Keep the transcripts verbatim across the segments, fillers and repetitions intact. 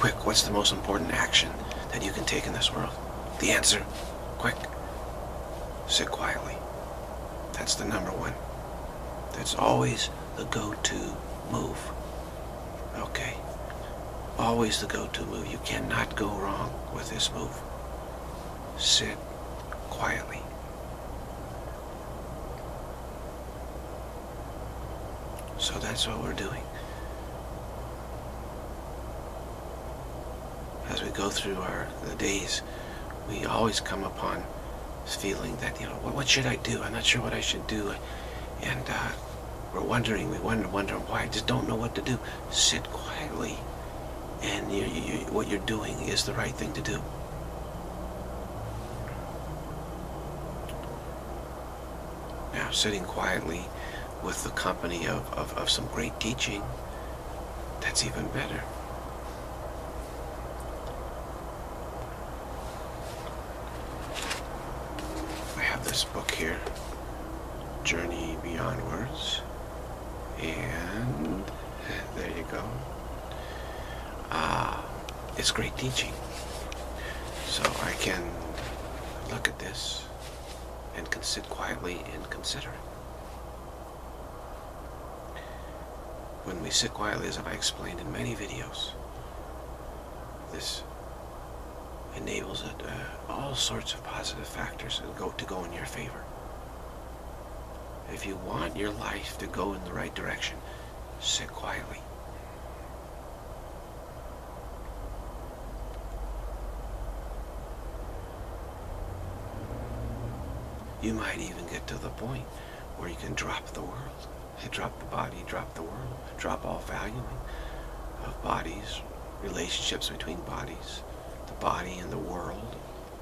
Quick, what's the most important action that you can take in this world? The answer, quick, sit quietly. That's the number one. That's always the go-to move. Okay? Always the go-to move. You cannot go wrong with this move. Sit quietly. So that's what we're doing. As we go through our the days, we always come upon this feeling that, you know, what, what should I do? I'm not sure what I should do. And uh, we're wondering, we wonder, wonder why. I just don't know what to do. Sit quietly. And you, you, what you're doing is the right thing to do. Now, sitting quietly with the company of, of, of some great teaching, that's even better. I have this book here, Journey Beyond Words, and there you go. Ah, it's great teaching. So I can look at this and can sit quietly and consider it. When we sit quietly, as I explained in many videos, this enables it, uh, all sorts of positive factors to go, to go in your favor. If you want your life to go in the right direction, sit quietly. You might even get to the point where you can drop the world. You drop the body, drop the world, drop all valuing of bodies, relationships between bodies, the body and the world.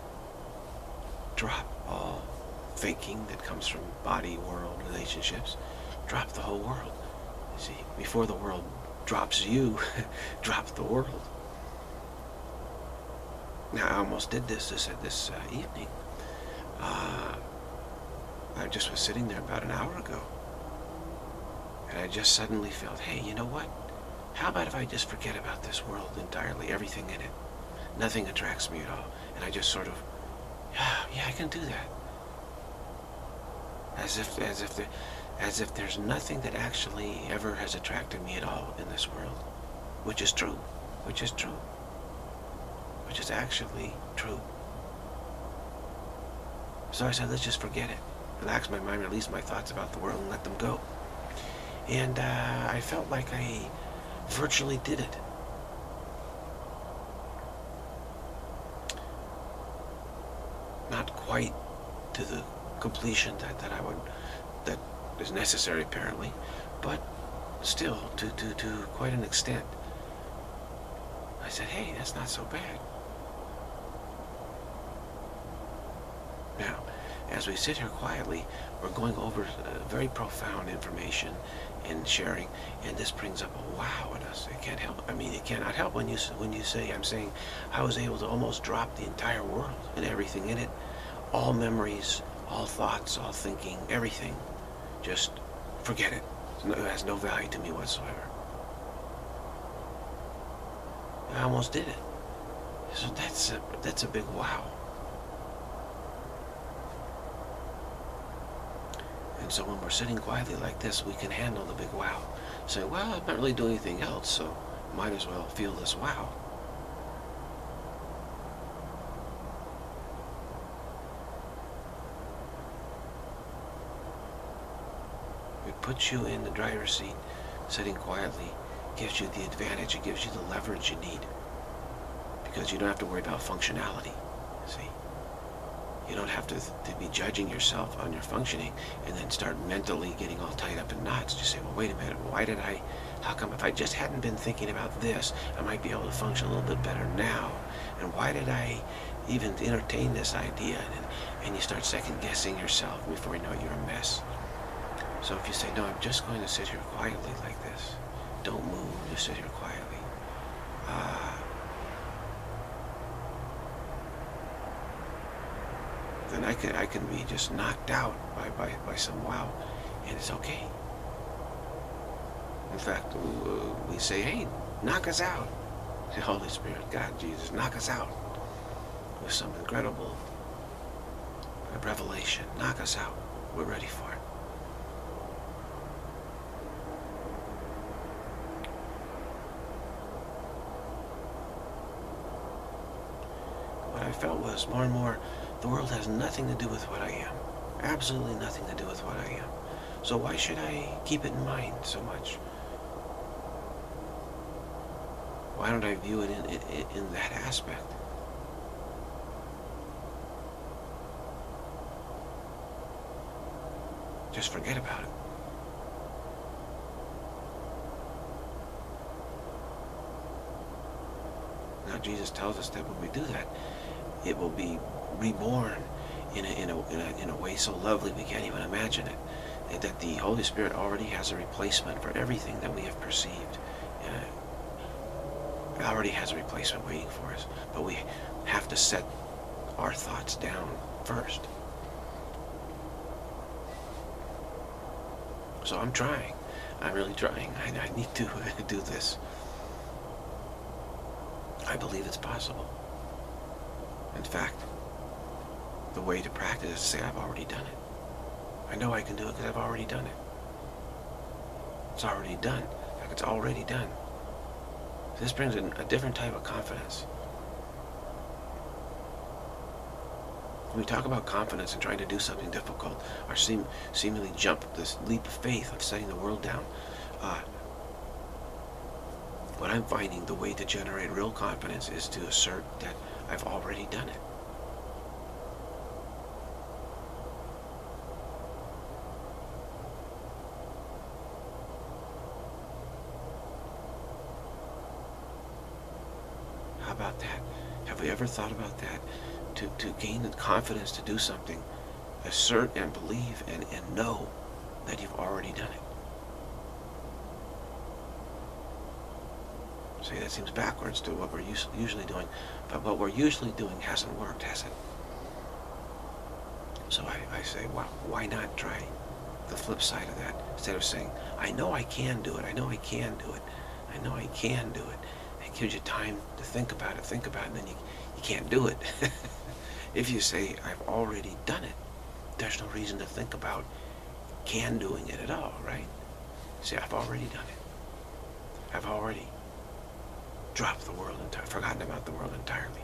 Drop all thinking that comes from body-world relationships. Drop the whole world. You see, before the world drops you, drop the world. Now, I almost did this this, this uh, evening. Uh, I just was sitting there about an hour ago, and I just suddenly felt, hey, you know what? How about if I just forget about this world entirely, everything in it? Nothing attracts me at all. And I just sort of, yeah, yeah, I can do that. As if, as if, there, as if there's nothing that actually ever has attracted me at all in this world, which is true, which is true, which is actually true. So I said, let's just forget it. Relax my mind, release my thoughts about the world, and let them go. And uh, I felt like I virtually did it. Not quite to the completion that, that I would, that is necessary apparently, but still to, to, to quite an extent. I said, hey, that's not so bad. Now, as we sit here quietly, we're going over uh, very profound information and sharing, and this brings up a wow in us. It can't help. I mean, it cannot help when you when you say, I'm saying, I was able to almost drop the entire world and everything in it, all memories, all thoughts, all thinking, everything. Just forget it. It has no value to me whatsoever. I almost did it. So that's a that's a big wow. And so when we're sitting quietly like this, we can handle the big wow. Say, well, I'm not really doing anything else, so might as well feel this wow. It puts you in the driver's seat, sitting quietly, gives you the advantage, it gives you the leverage you need. Because you don't have to worry about functionality, see? You don't have to, to be judging yourself on your functioning and then start mentally getting all tied up in knots. Just say, well, wait a minute, why did I, how come if I just hadn't been thinking about this, I might be able to function a little bit better now? And why did I even entertain this idea? And, and you start second guessing yourself before you know it, you're a mess. So if you say, no, I'm just going to sit here quietly like this, don't move, just sit here quietly. Uh, then I can I can be just knocked out by, by, by some wow, and it's okay. In fact, we say, hey, knock us out. Say, Holy Spirit, God, Jesus, knock us out with some incredible revelation. Knock us out. We're ready for it. What I felt was more and more, the world has nothing to do with what I am. Absolutely nothing to do with what I am. So why should I keep it in mind so much? Why don't I view it in, in, in that aspect? Just forget about it. Now Jesus tells us that when we do that, it will be reborn in a, in a, in a, in a way so lovely we can't even imagine it. And that the Holy Spirit already has a replacement for everything that we have perceived. Uh, it already has a replacement waiting for us. But we have to set our thoughts down first. So I'm trying. I'm really trying. I, I need to do this. I believe it's possible. In fact, the way to practice is to say, I've already done it. I know I can do it because I've already done it. It's already done. In fact, it's already done. This brings in a different type of confidence. When we talk about confidence and trying to do something difficult, or seem, seemingly jump this leap of faith of setting the world down, uh, what I'm finding the way to generate real confidence is to assert that I've already done it. How about that? Have we ever thought about that? To, to gain the confidence to do something, assert and believe and, and know that you've already done it. See, that seems backwards to what we're usually doing, but what we're usually doing hasn't worked, has it? So I, I say, well, why not try the flip side of that? Instead of saying, I know I can do it, I know I can do it, I know I can do it. It gives you time to think about it, think about it, and then you, you can't do it. If you say, I've already done it, there's no reason to think about can doing it at all, right? See, I've already done it. I've already dropped the world entirely, forgotten about the world entirely.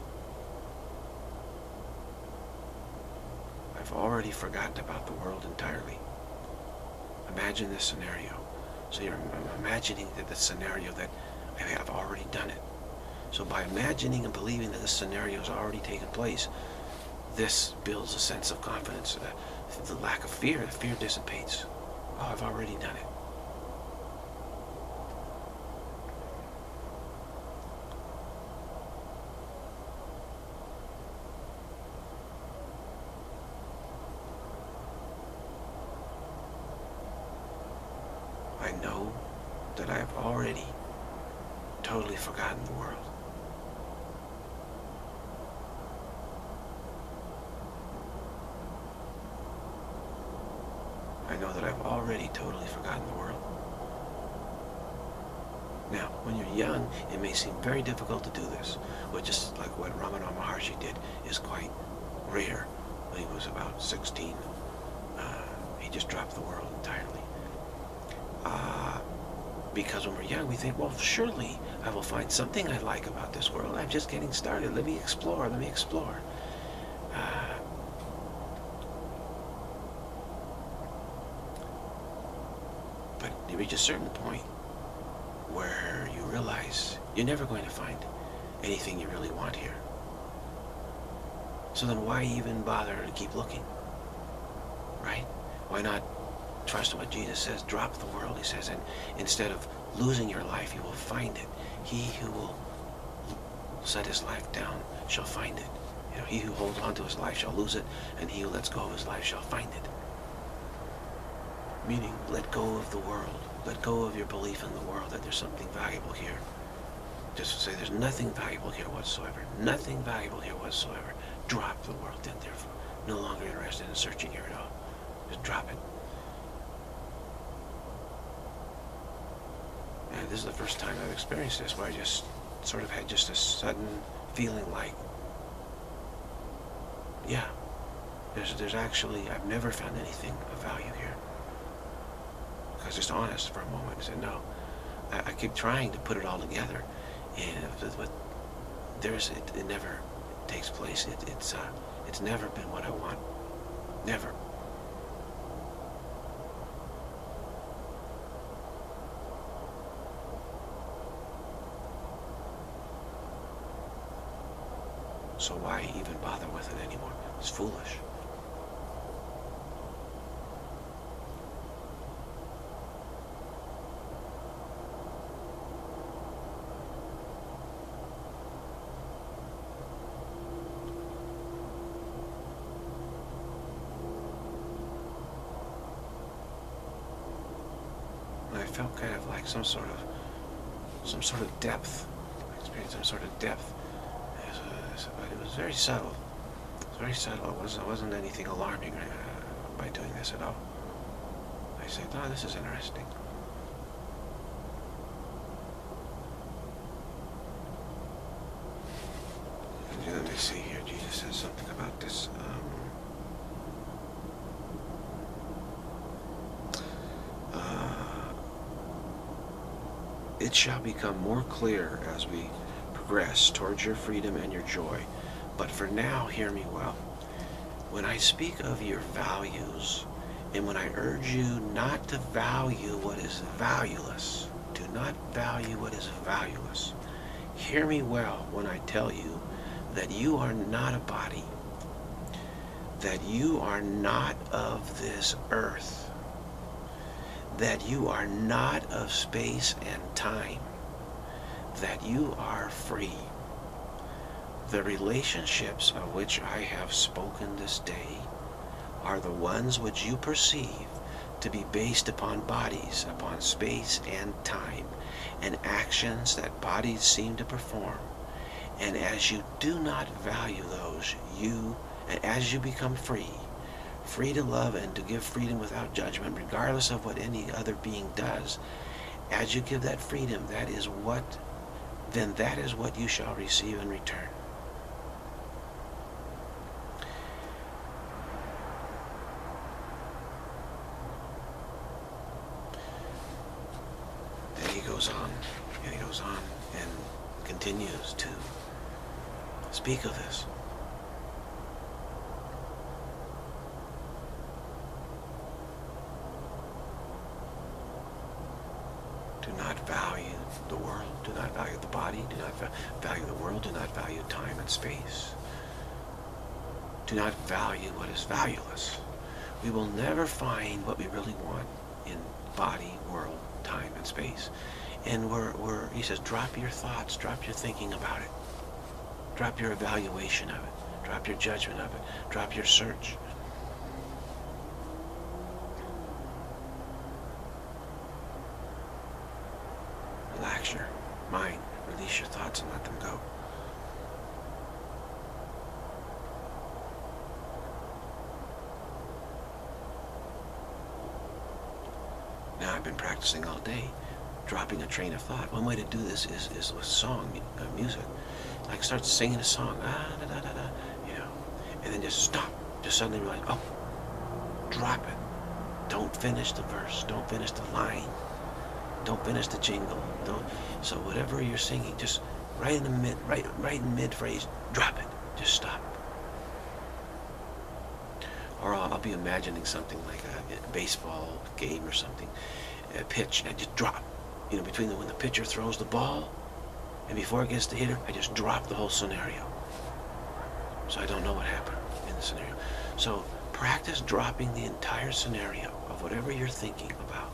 I've already forgotten about the world entirely. Imagine this scenario. So you're imagining that the scenario that I've already done it. So by imagining and believing that this scenario has already taken place, this builds a sense of confidence. Uh, the lack of fear, the fear dissipates. Oh, I've already done it. I know that I have already totally forgotten the world. I know that I've already totally forgotten the world. Now, when you're young, it may seem very difficult to do this, which is like what Ramana Maharshi did, is quite rare. When he was about sixteen, uh, he just dropped the world entirely. Uh, because when we're young, we think, well, surely I will find something I like about this world. I'm just getting started. Let me explore. Let me explore. Uh, but you reach a certain point where you realize you're never going to find anything you really want here. So then why even bother to keep looking? Right? Why not trust what Jesus says? Drop the world, he says, and instead of losing your life, you will find it. He who will set his life down shall find it. You know, he who holds on to his life shall lose it, and he who lets go of his life shall find it. Meaning, let go of the world. Let go of your belief in the world that there's something valuable here. Just say there's nothing valuable here whatsoever. Nothing valuable here whatsoever. Drop the world, then therefore no longer interested in searching here at all. Just drop it. And this is the first time I've experienced this, where I just sort of had just a sudden feeling like, yeah, there's, there's actually, I've never found anything of value here. I was just honest for a moment and said, no, I, I keep trying to put it all together, and but there's, it, it never takes place. It, it's, uh, it's never been what I want. Never. So why even bother with it anymore? It's foolish. And I felt kind of like some sort of, some sort of depth. I experienced some sort of depth. But it was very subtle. It was very subtle. It wasn't, it wasn't anything alarming uh, by doing this at all. I said, oh, this is interesting. Let me see here. Jesus says something about this. Um, uh, it shall become more clear as we progress towards your freedom and your joy. But for now, hear me well. When I speak of your values, and when I urge you not to value what is valueless, do not value what is valueless. Hear me well when I tell you that you are not a body, that you are not of this earth, that you are not of space and time, that you are free. The relationships of which I have spoken this day are the ones which you perceive to be based upon bodies, upon space and time, and actions that bodies seem to perform. And as you do not value those, you, and as you become free, free to love and to give freedom without judgment, regardless of what any other being does, as you give that freedom, that is what then that is what you shall receive in return. Then he goes on, and he goes on and continues to speak of this. Do not value the world, do not value the body, do not value the world, do not value time and space. Do not value what is valueless. We will never find what we really want in body, world, time, and space. And we're, we're, he says, drop your thoughts, drop your thinking about it. Drop your evaluation of it. Drop your judgment of it. Drop your search. Relax your mind, release your thoughts and let them go. Now I've been practicing all day, dropping a train of thought. One way to do this is, is with song, uh, music. Like start singing a song, ah, da, da, da, da, you know, and then just stop. Just suddenly realize, oh, drop it. Don't finish the verse. Don't finish the line. Don't finish the jingle. Don't. So whatever you're singing, just right in the mid, right, right in mid phrase, drop it. Just stop. Or I'll, I'll be imagining something like a, a baseball game or something, a pitch, and I just drop. You know, between the when the pitcher throws the ball and before it gets to the hitter, I just drop the whole scenario. So I don't know what happened in the scenario. So practice dropping the entire scenario of whatever you're thinking about.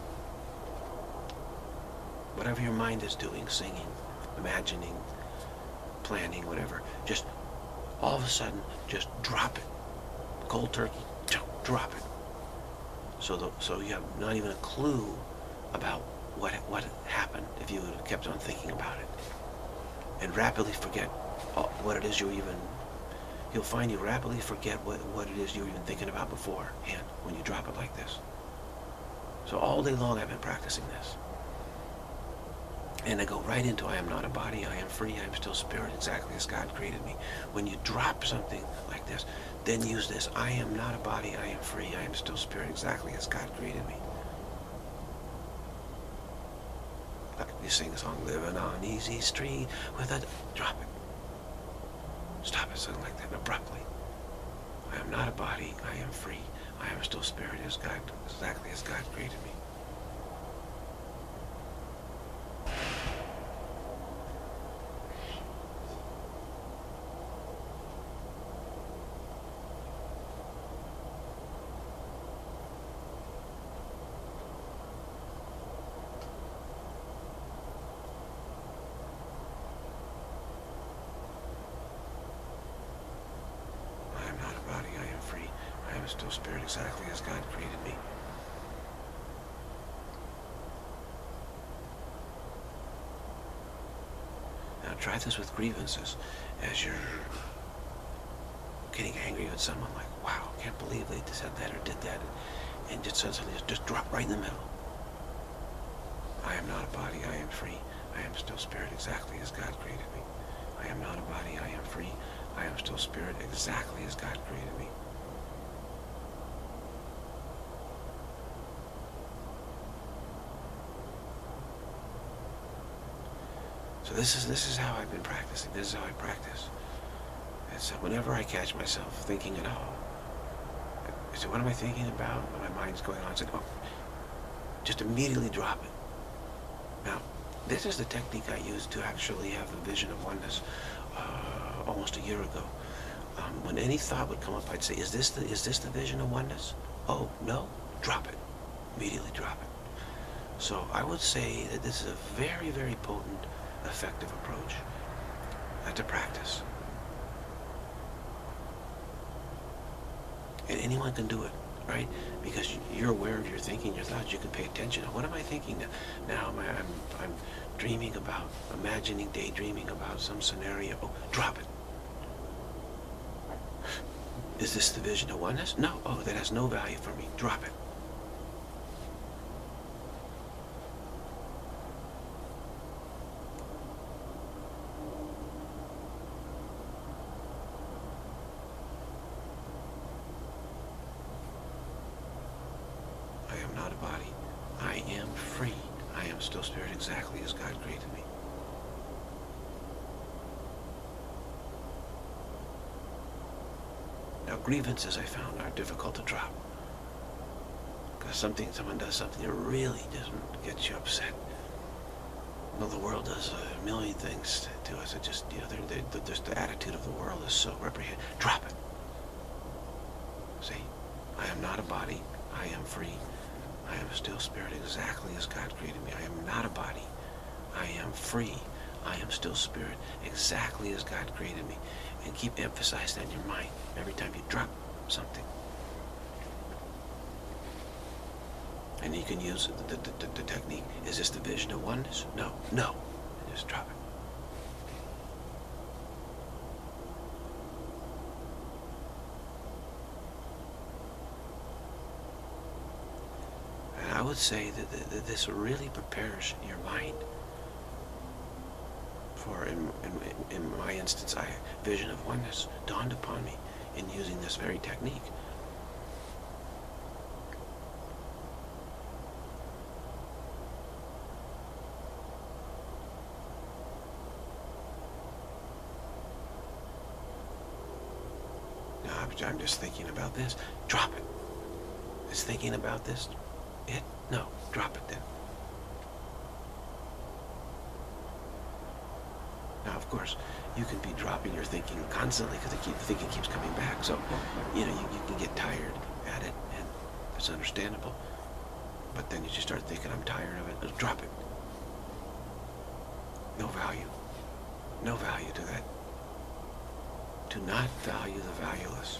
Whatever your mind is doing, singing, imagining, planning, whatever. Just all of a sudden, just drop it. Cold turkey, drop it. So, the, so you have not even a clue about what what happened if you had kept on thinking about it. And rapidly forget what it is you even, you'll find you rapidly forget what, what it is you were even thinking about beforehand when you drop it like this. So all day long I've been practicing this. And I go right into I am not a body, I am free, I am still spirit, exactly as God created me. When you drop something like this, then use this. I am not a body, I am free, I am still spirit, exactly as God created me. Like you sing the song, living on easy street with a... Drop it. Stop it, something like that, abruptly. I am not a body, I am free, I am still spirit, as God, exactly as God created me. Still spirit, exactly as God created me. Now try this with grievances. As you're getting angry with someone, like, wow, can't believe they said that or did that, and just suddenly just drop right in the middle. I am not a body, I am free. I am still spirit, exactly as God created me. I am not a body, I am free. I am still spirit, exactly as God created me. So this is this is how I've been practicing. This is how I practice. And so whenever I catch myself thinking at all, I say, what am I thinking about? When my mind's going on, I say, oh, just immediately drop it. Now, this is the technique I used to actually have the vision of oneness uh, almost a year ago. Um, when any thought would come up, I'd say, is this the is this the vision of oneness? Oh, no, drop it. Immediately drop it. So I would say that this is a very, very potent, effective approach uh, to practice. And anyone can do it, right? Because you're aware of your thinking, your thoughts, you can pay attention. What am I thinking now? Now am I, I'm, I'm dreaming about, imagining, daydreaming about some scenario. Oh, drop it. Is this the vision of oneness? No. Oh, that has no value for me. Drop it. Still spirit, exactly as God created me. Now grievances, I found, are difficult to drop. Because something, someone does something that really doesn't get you upset. Well, the world does a million things to us. It just, you know, they're, they're, just the attitude of the world is so reprehensible. Drop it. See, I am not a body. I am free. I am still spirit, exactly as God created me. I am not a body. I am free. I am still spirit, exactly as God created me. And keep emphasizing that in your mind every time you drop something. And you can use the, the, the, the technique. Is this the vision of oneness? No. No. And just drop it. I would say that, that, that this really prepares your mind for, in, in, in my instance, I vision of oneness dawned upon me in using this very technique. Now I'm just thinking about this. Drop it. Is thinking about this it? No, drop it then. Now, of course, you can be dropping your thinking constantly because the keep, thinking keeps coming back. So, you know, you, you can get tired at it, and it's understandable. But then you just start thinking, I'm tired of it. Drop it. No value. No value to that. Do not value the valueless.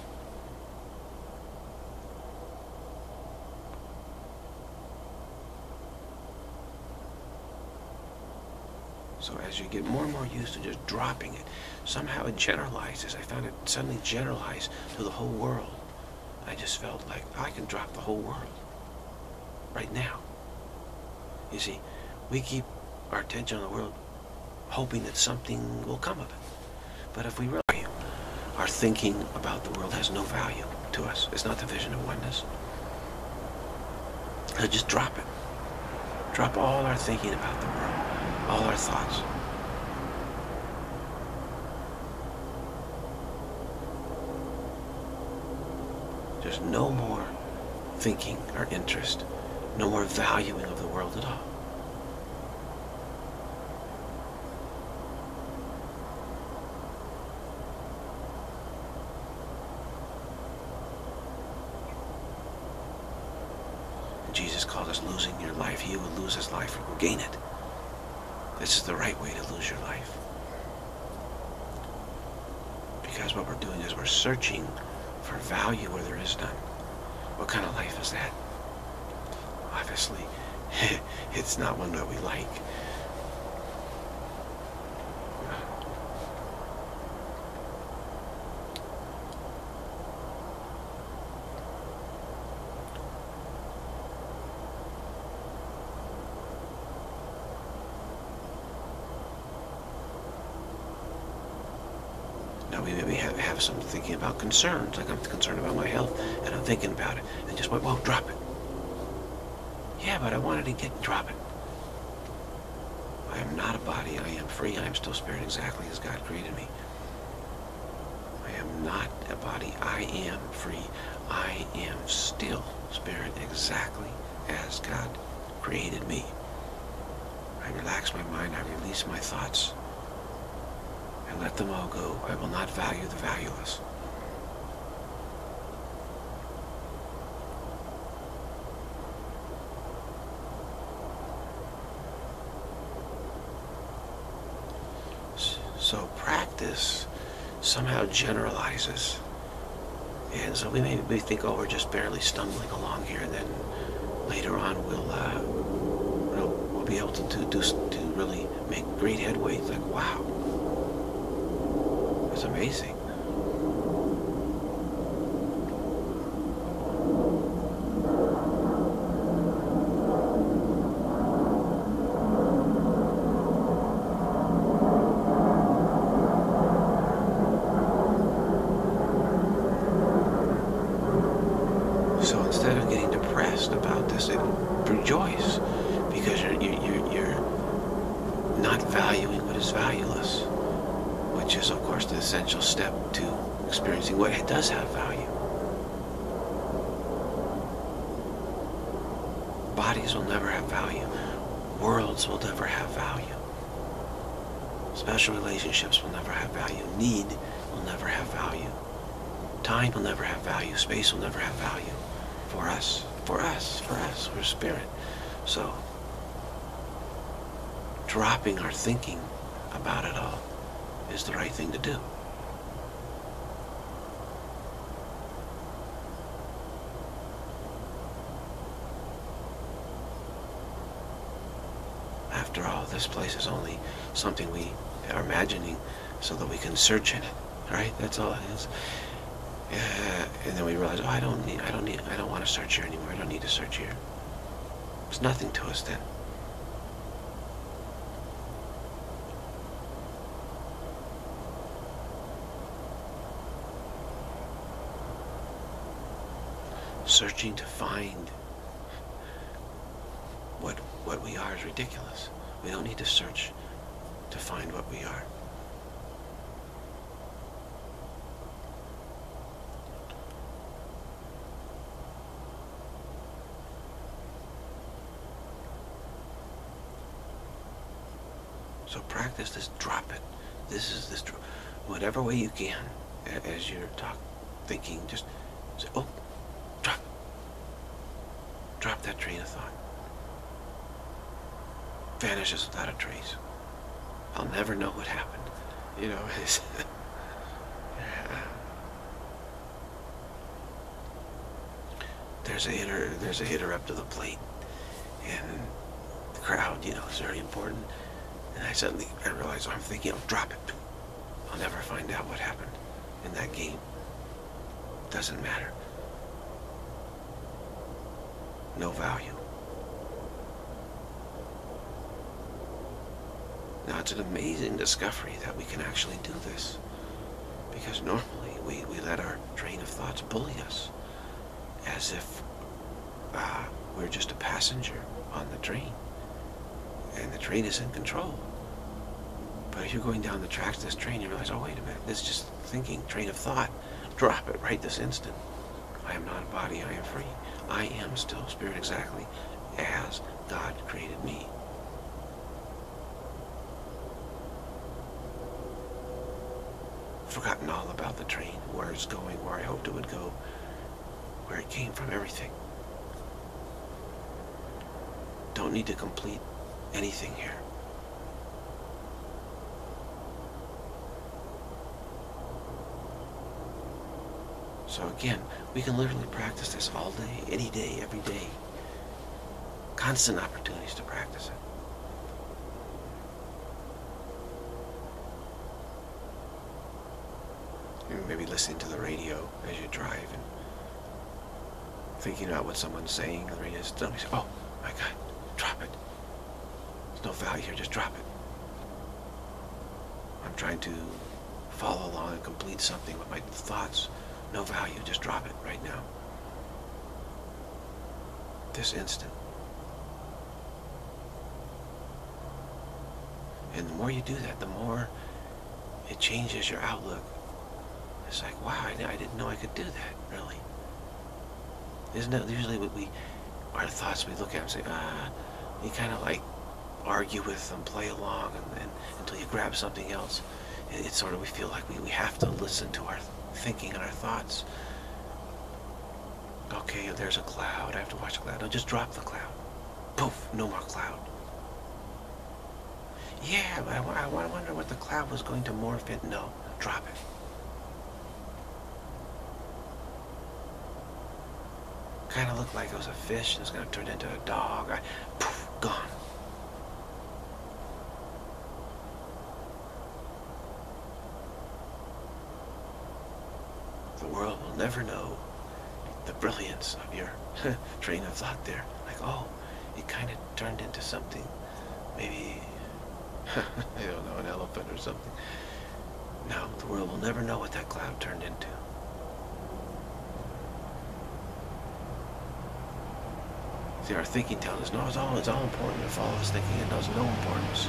So as you get more and more used to just dropping it, somehow it generalizes. I found it suddenly generalized to the whole world. I just felt like I can drop the whole world right now. You see, we keep our attention on the world, hoping that something will come of it. But if we realize our thinking about the world has no value to us, it's not the vision of oneness, so just drop it. Drop all our thinking about the world, all our thoughts. There's no more thinking or interest, no more valuing of the world at all. Jesus called us losing your life. He who will lose his life will gain it. This is the right way to lose your life. Because what we're doing is we're searching for value where there is none. What kind of life is that? Obviously, it's not one that we like. Now we maybe have, have some thinking about concerns, like I'm concerned about my health, and I'm thinking about it, and just went, whoa, drop it. Yeah, but I wanted to get, drop it. I am not a body, I am free, I am still spirit exactly as God created me. I am not a body, I am free, I am still spirit exactly as God created me. I relax my mind, I release my thoughts. I let them all go. I will not value the valueless. So practice somehow generalizes. And so we may we think, oh, we're just barely stumbling along here, and then later on we'll uh, we'll, we'll be able to do, do to really make great headway. It's like, wow. It's amazing. So instead of getting depressed about this, rejoice, because you're, you're, you're not valuing what is valueless. Which is, of course, the essential step to experiencing what it does have value. Bodies will never have value. Worlds will never have value. Special relationships will never have value. Need will never have value. Time will never have value. Space will never have value. For us. For us. For us. We're spirit. So, dropping our thinking about it all is the right thing to do. After all, this place is only something we are imagining so that we can search in it, right? That's all it is. Uh, and then we realize, oh, I don't need, I don't need, I don't want to search here anymore. I don't need to search here. It's nothing to us then. Searching to find what what we are is ridiculous. We don't need to search to find what we are. So practice this, drop it. This is this, whatever way you can, as you're talk, thinking, just say, oh, drop it. Drop that train of thought. Vanishes without a trace. I'll never know what happened. You know, it's there's a hitter, there's a hitter up to the plate, and the crowd, you know, is very important. And I suddenly, I realized, oh, I'm thinking, oh, drop it. I'll never find out what happened in that game. Doesn't matter. No value. Now, it's an amazing discovery that we can actually do this, because normally we, we let our train of thoughts bully us as if uh, we're just a passenger on the train and the train is in control. But if you're going down the tracks of this train, you realize, oh, wait a minute, this is just thinking, train of thought. Drop it right this instant. I am not a body, I am free. I am still spirit exactly as God created me. Forgotten all about the train, where it's going, where I hoped it would go, where it came from, everything. Don't need to complete anything here. So again, we can literally practice this all day, any day, every day. Constant opportunities to practice it. You're maybe listening to the radio as you drive and thinking about what someone's saying. The radio is done. You say, oh my God, drop it. There's no value here, just drop it. I'm trying to follow along and complete something with my thoughts. No value, just drop it right now. This instant. And the more you do that, the more it changes your outlook. It's like, wow, I, I didn't know I could do that, really. Isn't it usually what we, our thoughts, we look at them and say, ah, you kind of like argue with them, play along, and then until you grab something else. It, it's sort of, we feel like we, we have to listen to our thinking and our thoughts. Okay, there's a cloud, I have to watch the cloud. No, just drop the cloud. Poof, no more cloud. Yeah, but I, I wonder what the cloud was going to morph in. No, drop it. Kind of looked like it was a fish and it's going to turn into a dog. I, poof, gone. The world will never know the brilliance of your train of thought there. Like, oh, it kind of turned into something. Maybe, I don't know, an elephant or something. No, the world will never know what that cloud turned into. See, our thinking tells us, no, it's all, it's all important. If all is thinking, it has no importance.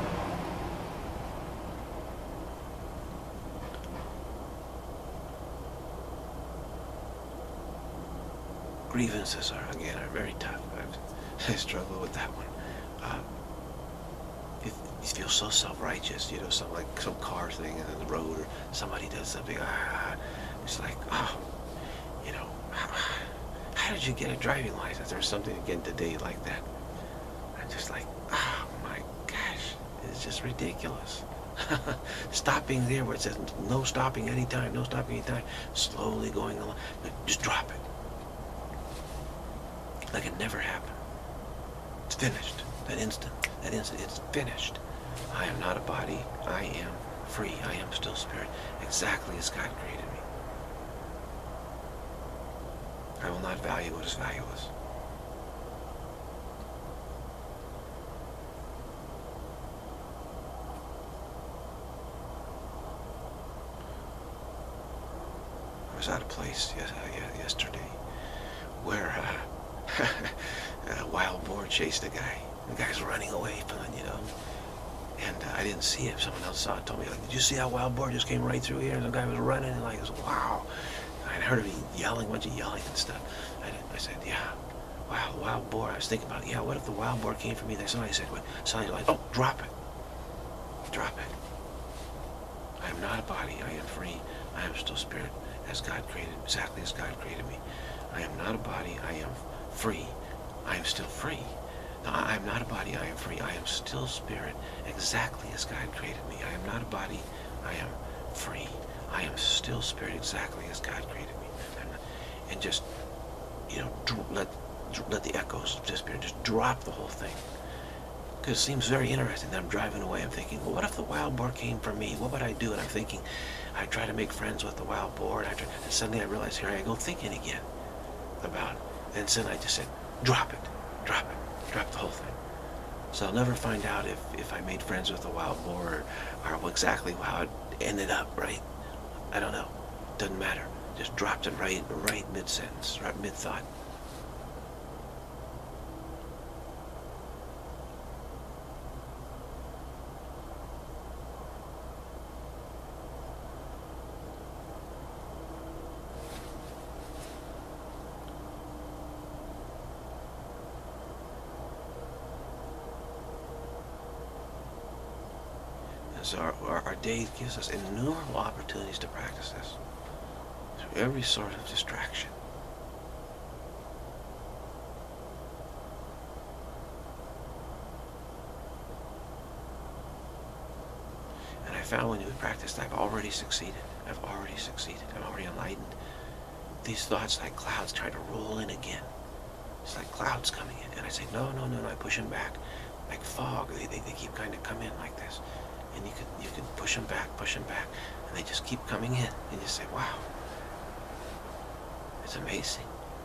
Grievances are, again, are very tough. I've, I struggle with that one. Uh, you, you feel so self-righteous, you know, some like some car thing in the road, or somebody does something. Ah, it's like, oh, you know, how, how did you get a driving license? There's something again today like that. I'm just like, oh my gosh, it's just ridiculous. Stopping there where it says no stopping anytime, no stopping anytime, slowly going along, just drop it. Like it never happened. It's finished. That instant, that instant, it's finished. I am not a body. I am free. I am still spirit, exactly as God created me. I will not value what is valueless. I was at a place yes, uh, yesterday where uh, a wild boar chased a guy. The guy's running away from it, you know. And uh, I didn't see it. Someone else saw it, told me, like, did you see how wild boar just came right through here? And the guy was running, and like, it was, wow. I heard him yelling, a bunch of yelling and stuff. I, I said, yeah, wow, wild boar. I was thinking about, yeah, what if the wild boar came for me? Then somebody said, what? Somebody like, oh, drop it. Drop it. I am not a body. I am free. I am still spirit, as God created, exactly as God created me. I am not a body. I am free. I am still free. No, I am not a body. I am free. I am still spirit, exactly as God created me. I am not a body. I am free. I am still spirit, exactly as God created me. And, and just, you know, let let the echoes of the spirit just drop the whole thing. Because it seems very interesting that I'm driving away. I'm thinking, well, what if the wild boar came for me? What would I do? And I'm thinking, I try to make friends with the wild boar, and, I try, and suddenly I realize, here I go thinking again about it. And then I just said, drop it, drop it, drop the whole thing. So I'll never find out if, if I made friends with a wild boar, or, or exactly how it ended up, right? I don't know. Doesn't matter. Just dropped it right, right mid-sentence, right mid-thought. So our, our, our day gives us innumerable opportunities to practice this through every sort of distraction. And I found when we practiced, I've already succeeded. I've already succeeded. I'm already enlightened. These thoughts like clouds try to roll in again. It's like clouds coming in. And I say, no, no, no, no. I push them back. Like fog. They, they, they keep kind of come in like this. And you can, you can push them back, push them back, and they just keep coming in. And you say, wow, it's amazing.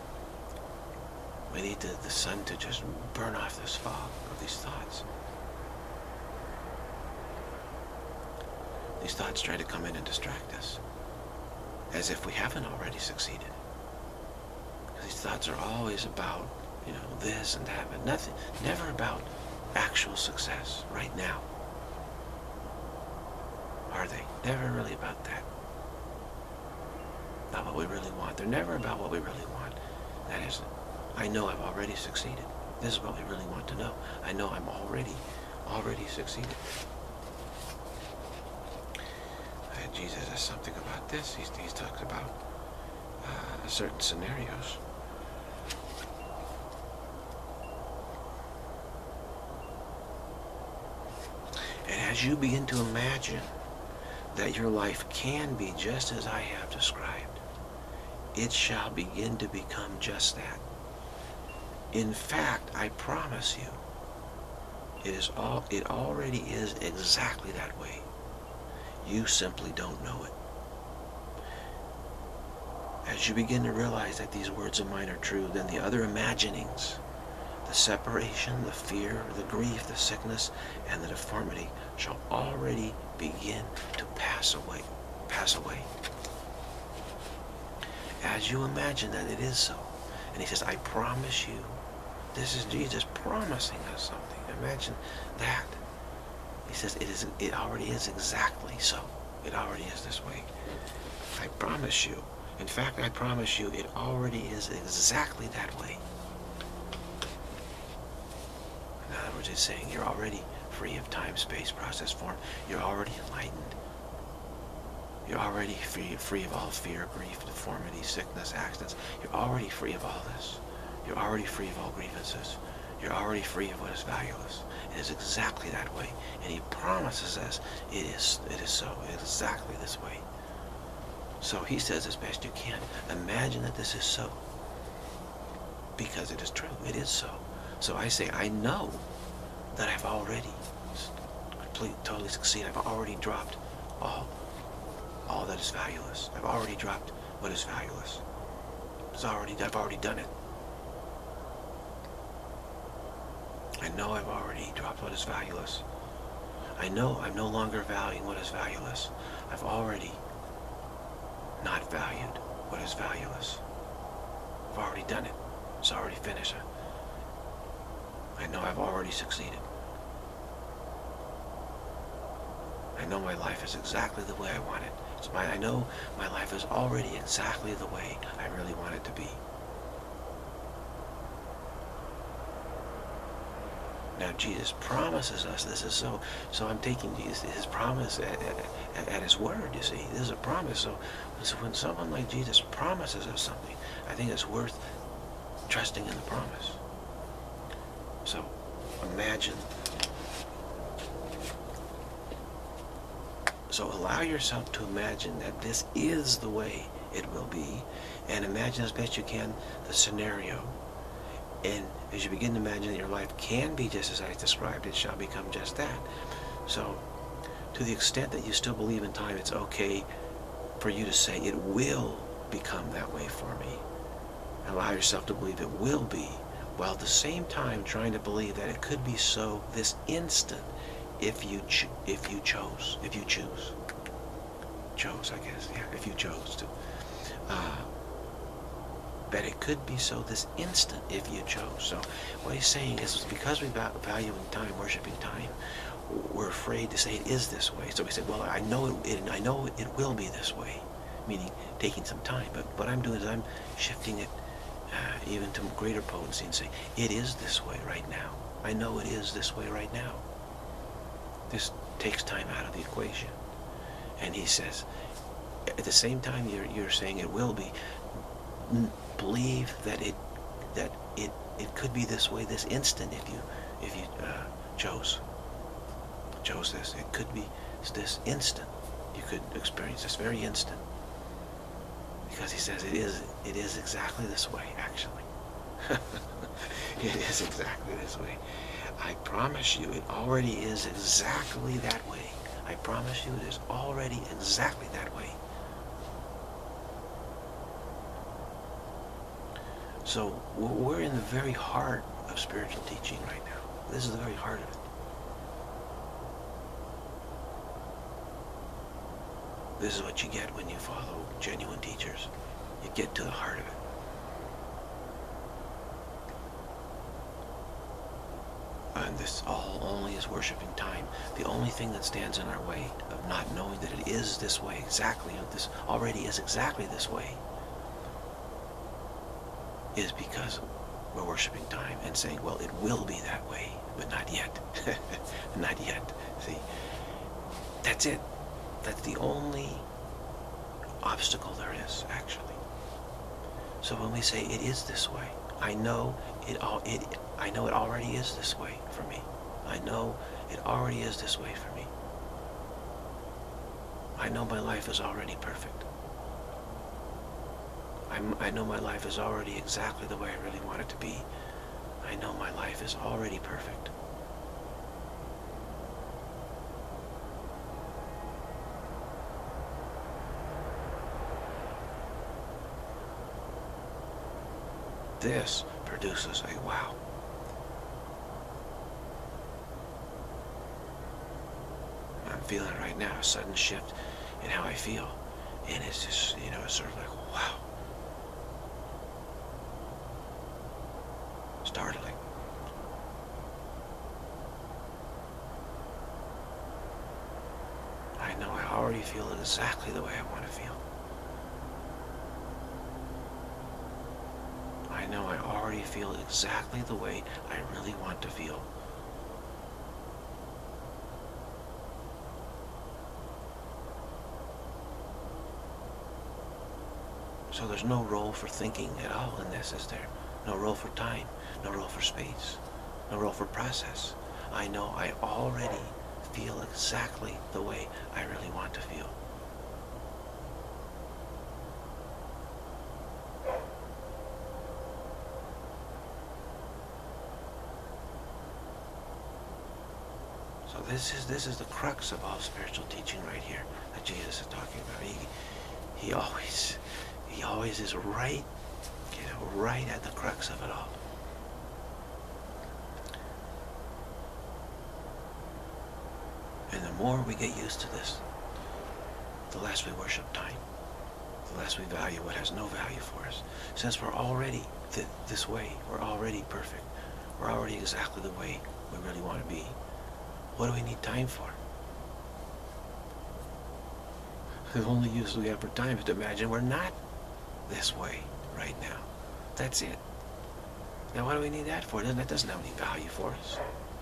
We need the, the sun to just burn off this fog of these thoughts. These thoughts try to come in and distract us, as if we haven't already succeeded. Because these thoughts are always about, you know, this and that, but nothing, never about actual success right now. Are they? Never really about that. Not what we really want. They're never about what we really want. That is, I know I've already succeeded. This is what we really want to know. I know I'm already, already succeeded. And Jesus has something about this. He, he talks about uh, certain scenarios. And as you begin to imagine that your life can be just as I have described, it shall begin to become just that. In fact, I promise you, it is all, it already is exactly that way. You simply don't know it. As you begin to realize that these words of mine are true, then the other imaginings, the separation, the fear, the grief, the sickness, and the deformity shall already begin to pass away. Pass away. As you imagine that it is so. And he says, I promise you. This is Jesus promising us something. Imagine that. He says, it is. It already is exactly so. It already is this way. I promise you. In fact, I promise you, it already is exactly that way. In other words, it's saying you're already free of time, space, process, form. You're already enlightened. You're already free, free of all fear, grief, deformity, sickness, accidents. You're already free of all this. You're already free of all grievances. You're already free of what is valueless. It is exactly that way. And he promises us it is, it is so. It is exactly this way. So he says as best you can, imagine that this is so. Because it is true. It is so. So I say, I know that I've already completely, totally succeeded. I've already dropped all, all that is valueless. I've already dropped what is valueless. It's already, I've already done it. I know I've already dropped what is valueless. I know I'm no longer valuing what is valueless. I've already not valued what is valueless. I've already done it. It's already finished. I know I've already succeeded. I know my life is exactly the way I want it. It's my, I know my life is already exactly the way I really want it to be. Now Jesus promises us this is so. So I'm taking Jesus, his promise at, at, at his word, you see. This is a promise. So, so when someone like Jesus promises us something, I think it's worth trusting in the promise. So imagine. So allow yourself to imagine that this is the way it will be. And imagine as best you can the scenario. And as you begin to imagine that your life can be just as I described, it shall become just that. So, to the extent that you still believe in time, it's okay for you to say, it will become that way for me. Allow yourself to believe it will be while at the same time trying to believe that it could be so this instant if you ch if you chose, if you choose. Chose, I guess, yeah, if you chose to. Uh, that it could be so this instant if you chose. So what he's saying is because we value time, worshiping time, we're afraid to say it is this way. So we say, well, I know it, it I know it will be this way, meaning taking some time. But what I'm doing is I'm shifting it uh, even to greater potency and say, it is this way right now. I know it is this way right now. This takes time out of the equation. And he says, at the same time you're, you're saying it will be, believe that it that it it could be this way this instant if you if you uh, chose chose this. It could be this instant. You could experience this very instant, because he says it is it is exactly this way. Actually, it is exactly this way. I promise you, it already is exactly that way. I promise you, it is already exactly that way. So we're in the very heart of spiritual teaching right now. This is the very heart of it. This is what you get when you follow genuine teachers. You get to the heart of it. And this all only is worshiping time. The only thing that stands in our way of not knowing that it is this way exactly, or this already is exactly this way, is because we're worshiping time and saying, well, it will be that way, but not yet. Not yet. See, that's it. That's the only obstacle there is, actually. So when we say it is this way, I know it all it I know it already is this way for me. I know it already is this way for me. I know my life is already perfect. I'm, I know my life is already exactly the way I really want it to be. I know my life is already perfect. This produces a wow. I'm feeling it right now, a sudden shift in how I feel. And it's just, you know, it's sort of like, wow. Startling. I know I already feel it exactly the way I want to feel. I know I already feel exactly the way I really want to feel. So there's no role for thinking at all in this, is there? No role for time, no role for space, no role for process. I know I already feel exactly the way I really want to feel. So this is this is the crux of all spiritual teaching right here that Jesus is talking about. He he always he always is right, you know, right at the crux of it all. And the more we get used to this, the less we worship time, the less we value what has no value for us. Since we're already th this way, we're already perfect, we're already exactly the way we really want to be. What do we need time for? The only use we have for time is to imagine we're not this way right now. That's it. Now what do we need that for? That doesn't have any value for us.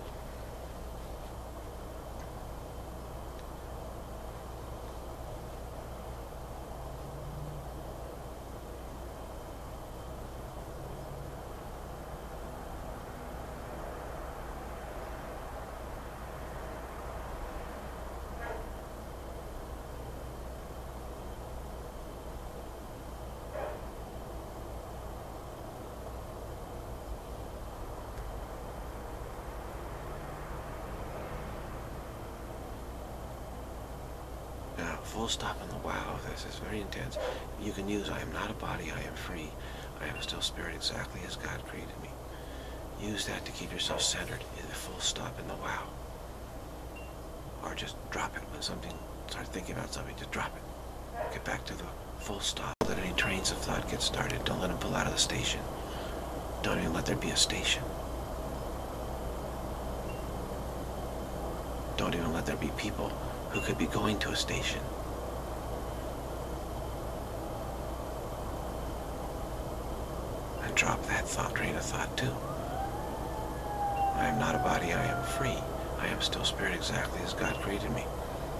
Full stop on the wow. This is very intense. You can use I am not a body, I am free. I am still spirit exactly as God created me. use that to keep yourself centered. Either full stop in the wow. Or just drop it when something, start thinking about something, just drop it. Get back to the full stop. Don't let any trains of thought get started. Don't let them pull out of the station. Don't even let there be a station. Don't even let there be people who could be going to a station. And drop that thought, train of thought too. I am not a body, I am free. I am still spirit exactly as God created me.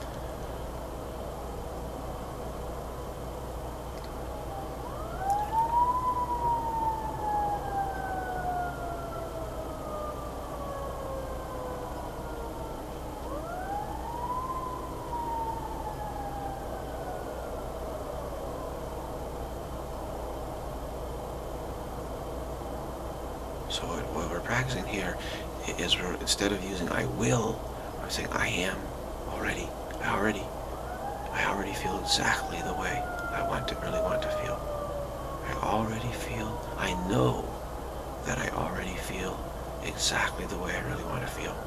So what, what we're practicing here is we're, instead of using I will, we're saying I am already. I already. I already feel exactly the way I want to, really want to feel. I already feel, I know that I already feel exactly the way I really want to feel.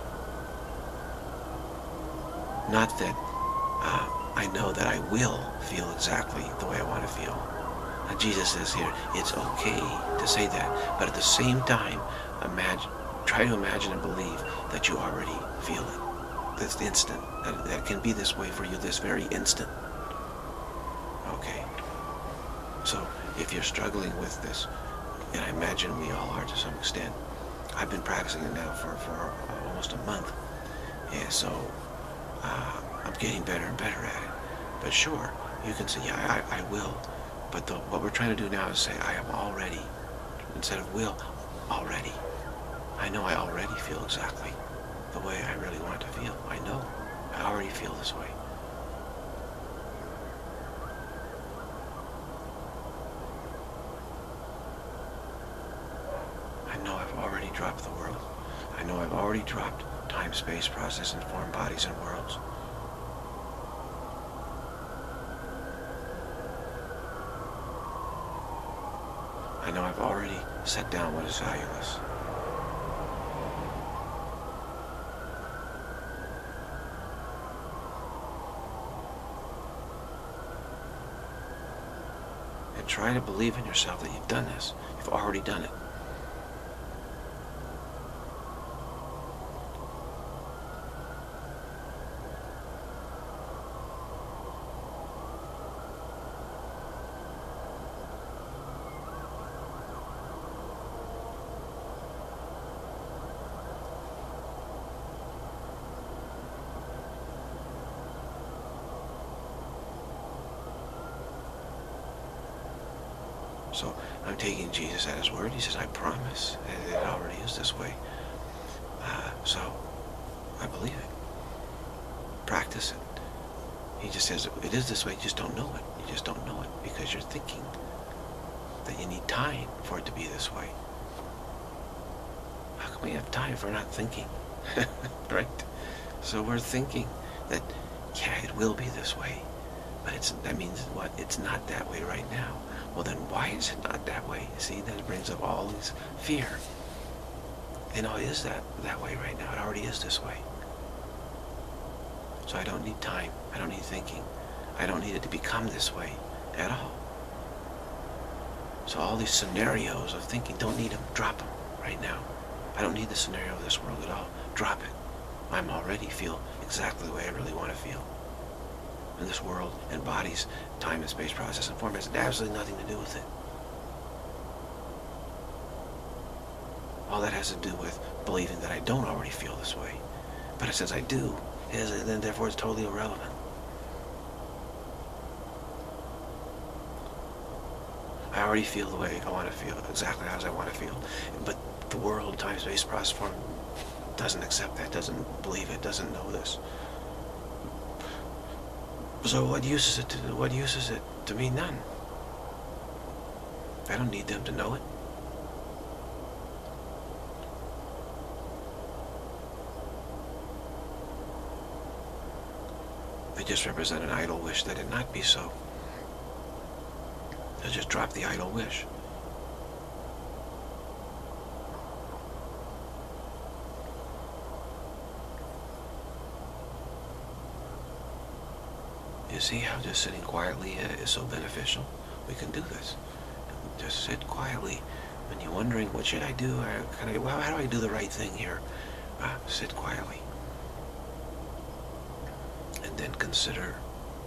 Not that uh, I know that I will feel exactly the way I want to feel. And Jesus says here, it's okay to say that, but at the same time, imagine, try to imagine and believe that you already feel it. That's instant. That, that can be this way for you this very instant. Okay. So if you're struggling with this, and I imagine we all are to some extent, I've been practicing it now for, for almost a month. Yeah, so uh, I'm getting better and better at it. But sure, you can say, yeah, I, I will. But the, what we're trying to do now is say, I am already, instead of will, already. I know I already feel exactly the way I really want to feel. I know. I already feel this way. I know I've already dropped the world. I know I've already dropped time, space, process, and form, bodies, and worlds. I know I've already set down what is valueless. And try to believe in yourself that you've done this. You've already done it. So I'm taking Jesus at his word. He says, I promise. And it already is this way. Uh, so I believe it. Practice it. He just says, it is this way. You just don't know it. You just don't know it because you're thinking that you need time for it to be this way. How can we have time if we're not thinking? Right? So we're thinking that, yeah, it will be this way. But it's, that means what? It's not that way right now. Well, then why is it not that way? See, then it brings up all this fear. You know, it is that, that way right now. It already is this way. So I don't need time. I don't need thinking. I don't need it to become this way at all. So all these scenarios of thinking, don't need them. Drop them right now. I don't need the scenario of this world at all. Drop it. I'm already feel exactly the way I really want to feel. And this world and bodies, time and space, process and form has absolutely nothing to do with it. All that has to do with believing that I don't already feel this way. But since I do, it is, then therefore it's totally irrelevant. I already feel the way I want to feel, exactly as I want to feel. But the world, time, space, process, form doesn't accept that, doesn't believe it, doesn't know this. So what use is it to, what use is it to me? None. I don't need them to know it. They just represent an idle wish that it not be so. They'll just drop the idle wish. You see how just sitting quietly uh, is so beneficial? We can do this. Just sit quietly. When you're wondering, what should I do? Or can I, well, how do I do the right thing here? Uh, sit quietly. And then consider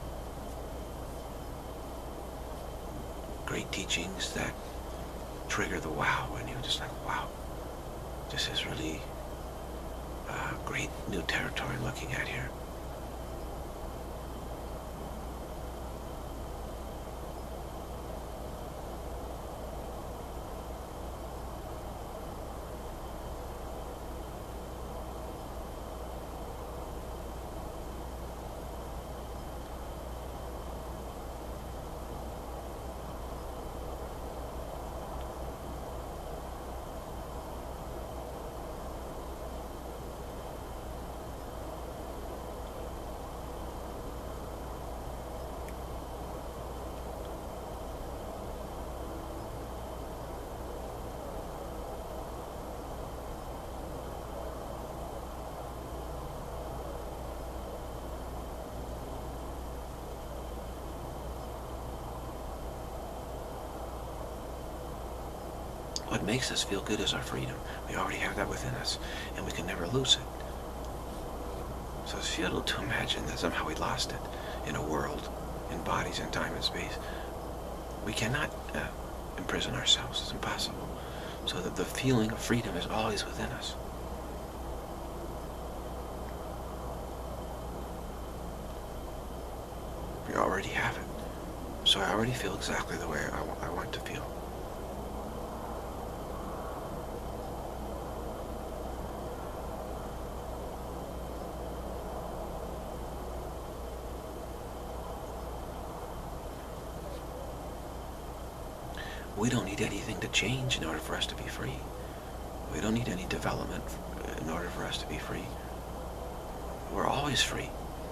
great teachings that trigger the wow, and you're just like, wow, this is really uh, great new territory I'm looking at here. What makes us feel good is our freedom. We already have that within us, and we can never lose it. So it's futile to imagine that somehow we lost it in a world, in bodies, in time and space. We cannot uh, imprison ourselves. It's impossible. So that the feeling of freedom is always within us. We already have it. So I already feel exactly the way I, I want to feel. We don't need anything to change in order for us to be free. We don't need any development in order for us to be free. We're always free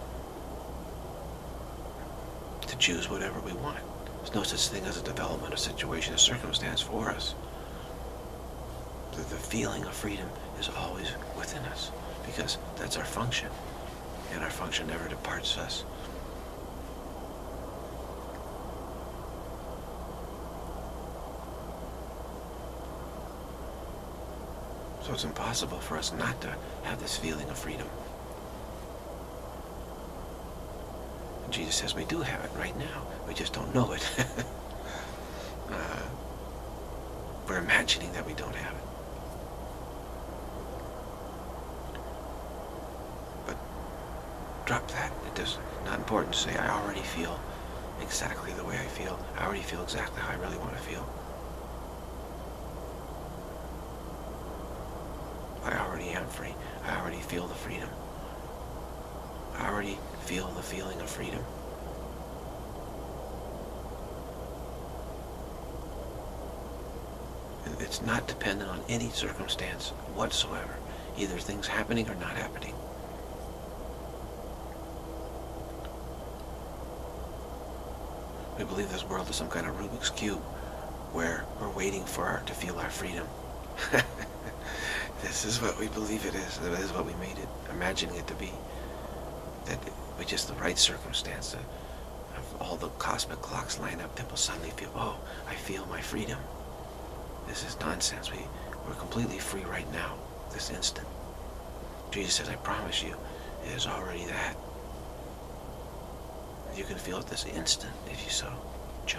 to choose whatever we want. There's no such thing as a development, a situation, a circumstance for us. The, the feeling of freedom is always within us because that's our function, and our function never departs us. So it's impossible for us not to have this feeling of freedom. And Jesus says we do have it right now. We just don't know it. uh, we're imagining that we don't have it. But drop that. It is not important to say, I already feel exactly the way I feel. I already feel exactly how I really want to feel. I already am free. I already feel the freedom. I already feel the feeling of freedom. And it's not dependent on any circumstance whatsoever, either things happening or not happening. We believe this world is some kind of Rubik's Cube where we're waiting for our, to feel our freedom. This is what we believe it is. This is what we made it, imagining it to be. That with just the right circumstance, uh, of all the cosmic clocks line up, then we'll suddenly feel, oh, I feel my freedom. This is nonsense. We, we're completely free right now, this instant. Jesus says, I promise you, it is already that. You can feel it this instant if you so chose.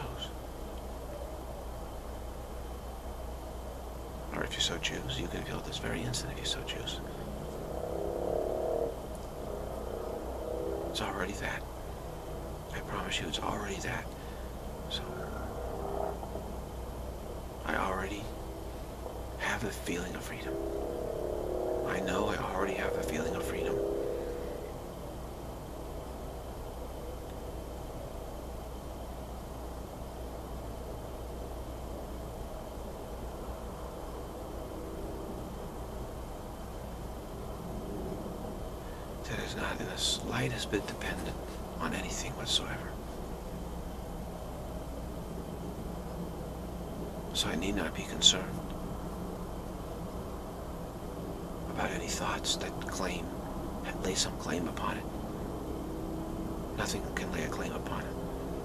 Or if you so choose, you can feel it this very instant if you so choose. It's already that. I promise you, it's already that. So, I already have a feeling of freedom. I know I already have a feeling of freedom. That is not in the slightest bit dependent on anything whatsoever. So I need not be concerned about any thoughts that claim, lay some claim upon it. Nothing can lay a claim upon it.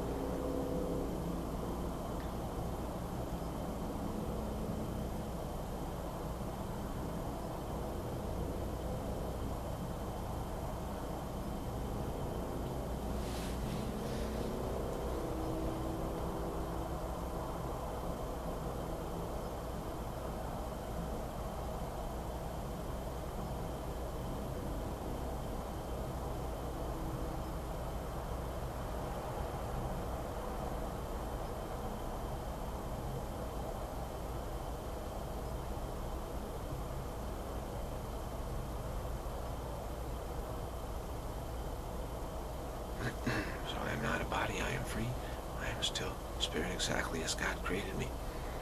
So I am not a body, I am free. I am still spirit exactly as God created me.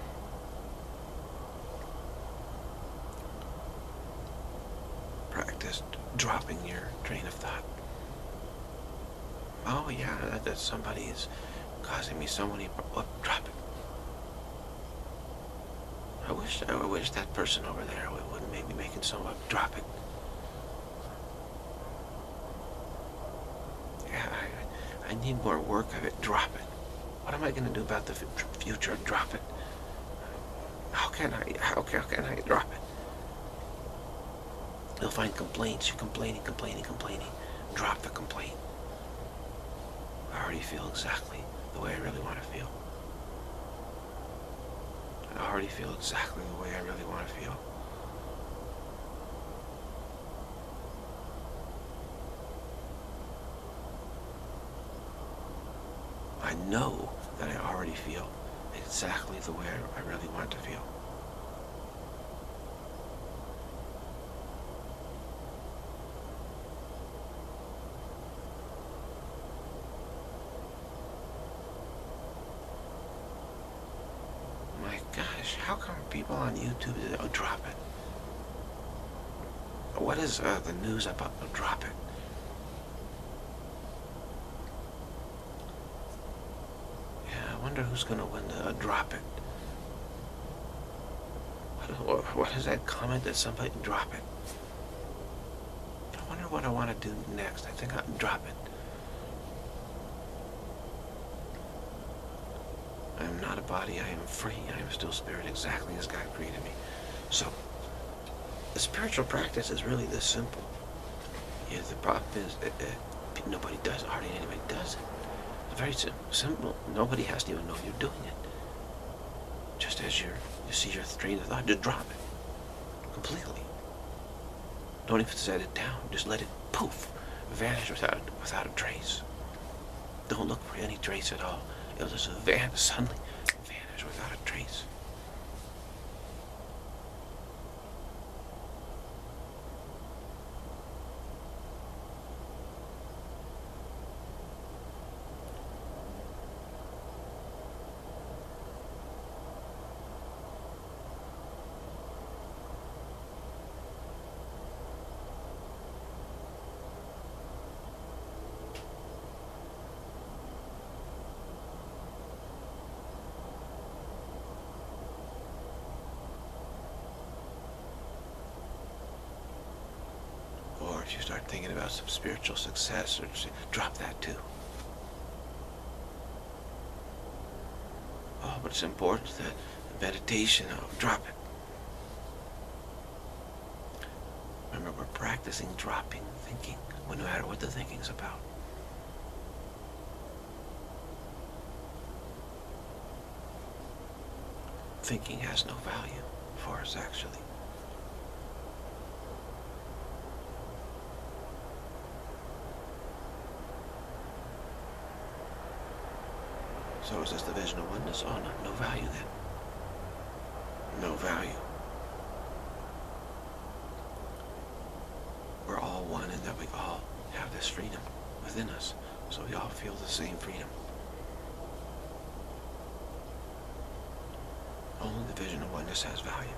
Practice dropping your train of thought. Oh yeah, that, that somebody is causing me so many... Oh, drop it. I wish, I wish that person over there wouldn't maybe making so much. Drop it. Yeah, I, I need more work of it. Drop it. What am I going to do about the future? Drop it. How can I? How can, how can I drop it? You'll find complaints. You're complaining, complaining, complaining. Drop the complaint. I already feel exactly the way I really want to feel. I already feel exactly the way I really want to feel. I know that I already feel exactly the way I, I really want to feel. My gosh, how come people on YouTube, oh, drop it? What is uh, the news about? Oh, drop it. I wonder who's going to win the uh, drop it. What, what is that comment that somebody drop it? I wonder what I want to do next. I think I'll drop it. I am not a body. I am free. I am still spirit exactly as God created me. So, the spiritual practice is really this simple. Yeah, the problem is uh, uh, nobody does it. Hardly anybody does it. It's very sim simple. Nobody has to even know you're doing it. Just as you're, you see your train of thought, just drop it completely. Don't even set it down. Just let it poof, vanish without without a trace. Don't look for any trace at all. It'll just vanish suddenly, vanish without a trace. Or if you start thinking about some spiritual success, or drop that too. Oh, but it's important that meditation, oh, drop it. Remember, we're practicing dropping thinking, no matter what the thinking's about. Thinking has no value for us, actually. So is this the vision of oneness? Oh, no, no value then. No value. We're all one in that we all have this freedom within us. So we all feel the same freedom. Only the vision of oneness has value.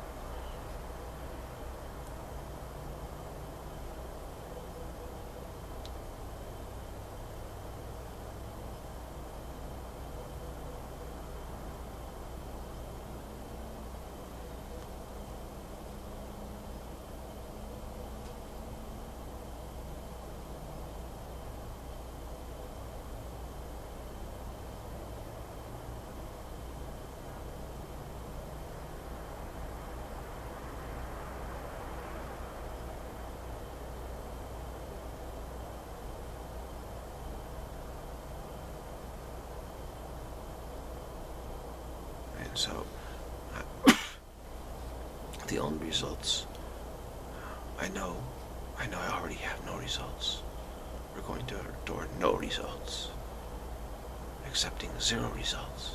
And so, uh, the only results, I know, I know I already have no results. We're going to toward no results, accepting zero results.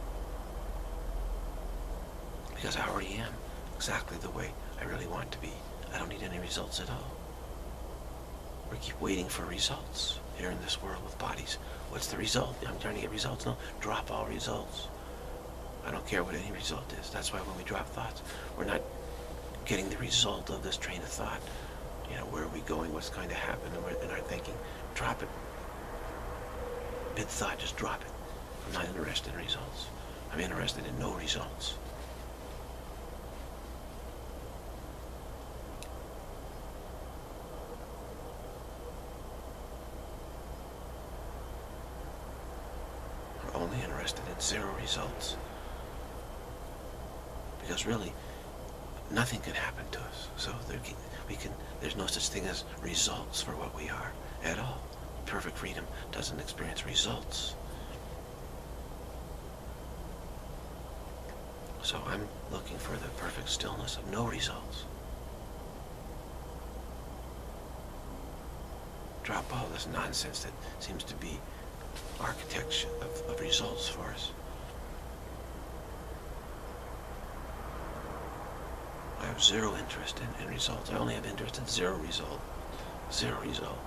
Because I already am exactly the way I really want to be. I don't need any results at all. We keep waiting for results here in this world with bodies. What's the result? I'm trying to get results. No, drop all results. I don't care what any result is. That's why when we drop thoughts, we're not getting the result of this train of thought. You know, where are we going? What's going to happen in our thinking? Drop it. Big thought, just drop it. I'm not interested in results. I'm interested in no results. We're only interested in zero results. Because really, nothing can happen to us. So there can, we can, there's no such thing as results for what we are at all. Perfect freedom doesn't experience results. So I'm looking for the perfect stillness of no results. Drop all this nonsense that seems to be architecture of, of results for us. I have zero interest in, in results. I only have interest in zero result. Zero result.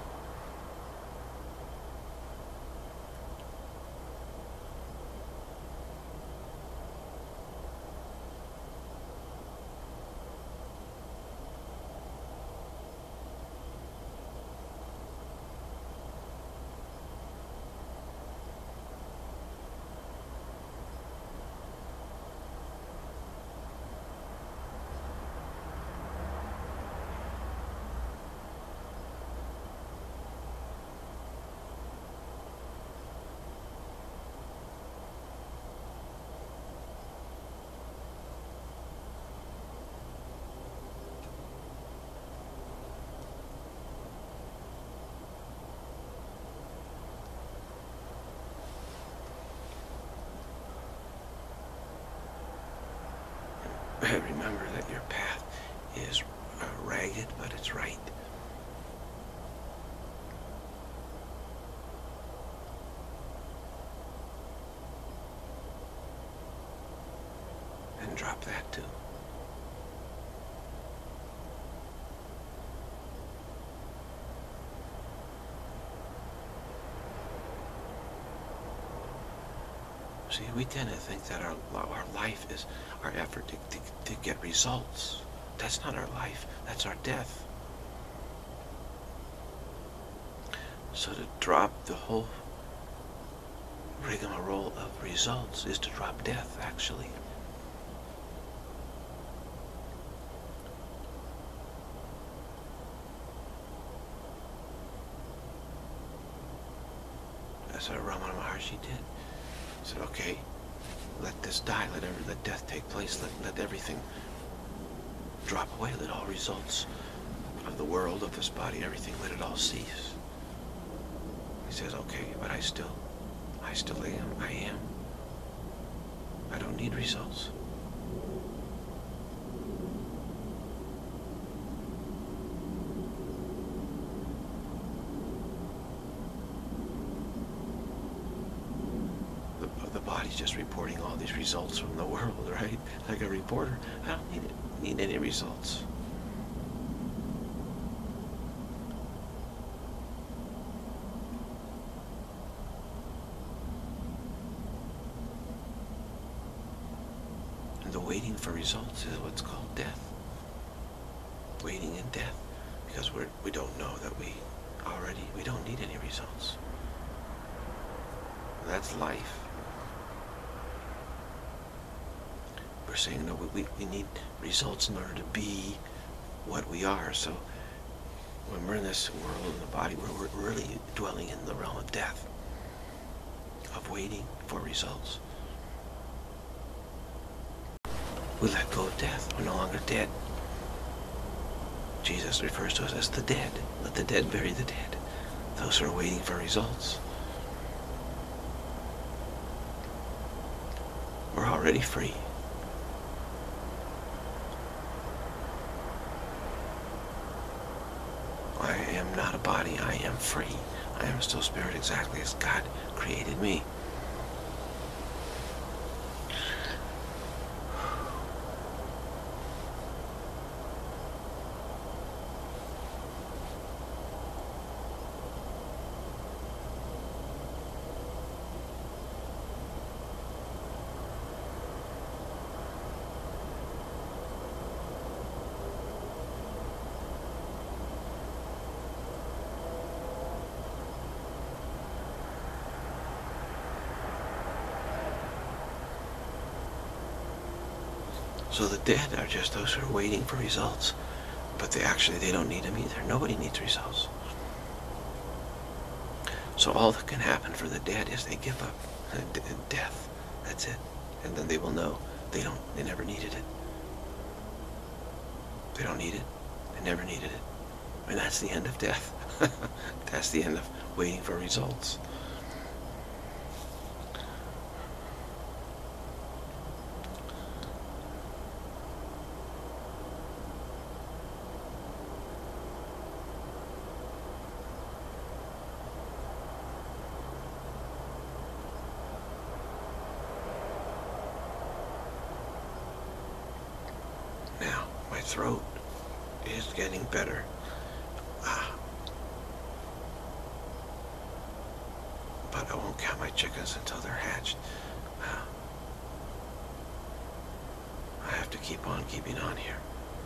Remember that your path is uh, ragged, but it's right. And drop that too. See, we tend to think that our, our life is our effort to, to, to get results. That's not our life. That's our death. So to drop the whole rigmarole of results is to drop death, actually. That's what Ramana Maharshi did. He said, okay, let this die, let every, let death take place, let, let everything drop away, let all results of the world, of this body, everything, let it all cease. He says, okay, but I still, I still am, I am. I don't need results. Body's just reporting all these results from the world, right? Like a reporter. I don't need, it, need any results. And the waiting for results is what's called death. Waiting in death. Because we're, we don't know that we already, we don't need any results. That's life. We're saying, no, we, we need results in order to be what we are. So when we're in this world, in the body, we're, we're really dwelling in the realm of death, of waiting for results. We let go of death. We're no longer dead. Jesus refers to us as the dead. Let the dead bury the dead. Those who are waiting for results. We're already free. I am not a body. I am free. I am still spirit, exactly as God created me. So the dead are just those who are waiting for results, but they actually, they don't need them either. Nobody needs results. So all that can happen for the dead is they give up. Death. That's it. And then they will know they don't, they never needed it. They don't need it. They never needed it. And that's the end of death. That's the end of waiting for results. Now, my throat is getting better. Ah. But I won't count my chickens until they're hatched. Ah. I have to keep on keeping on here.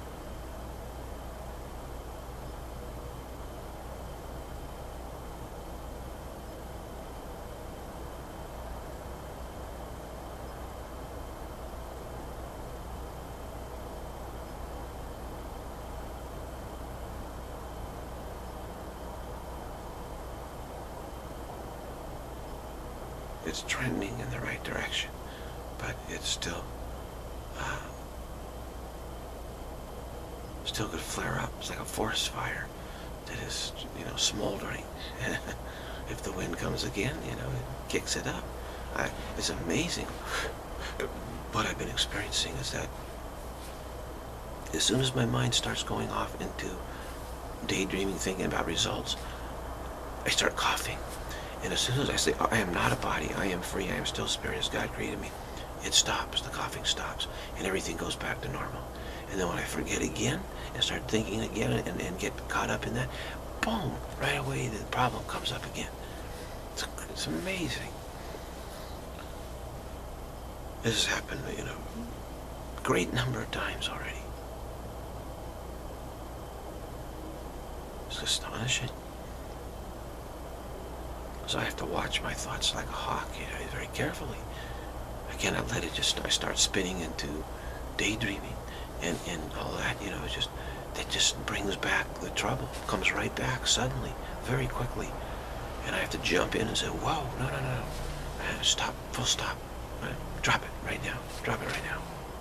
It's trending in the right direction, but it's still uh, still could flare up. It's like a forest fire that is, you know, smoldering. If the wind comes again, you know, it kicks it up. I, it's amazing. What I've been experiencing is that as soon as my mind starts going off into daydreaming, thinking about results, I start coughing. And as soon as I say, I am not a body, I am free, I am still spirit as God created me, it stops, the coughing stops, and everything goes back to normal. And then when I forget again, and start thinking again, and, and get caught up in that, boom, right away the problem comes up again. It's, it's amazing. This has happened, you know, a great number of times already. It's astonishing. So I have to watch my thoughts like a hawk, you know, very carefully. I cannot let it just start, start spinning into daydreaming and, and all that, you know, it's just, that just brings back the trouble, comes right back suddenly, very quickly. And I have to jump in and say, whoa, no, no, no, uh, stop, full stop, right? Drop it right now, drop it right now.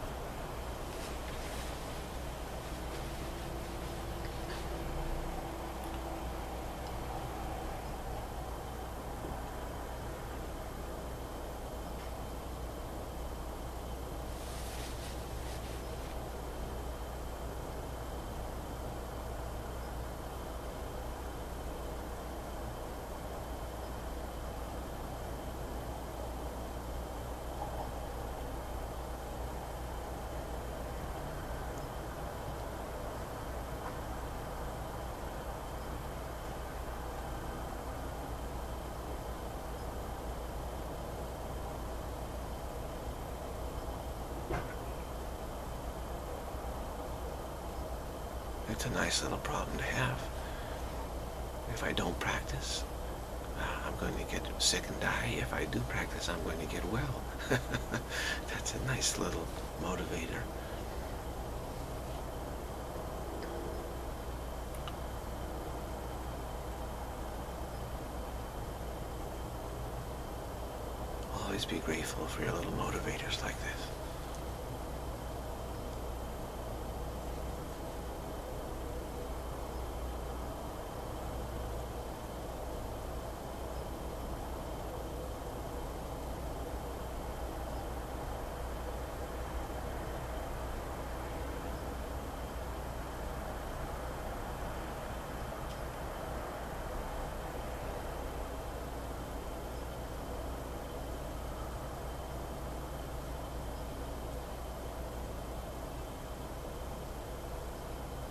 It's a nice little problem to have. If I don't practice, uh, I'm going to get sick and die. If I do practice, I'm going to get well. That's a nice little motivator. Always be grateful for your little motivators like this.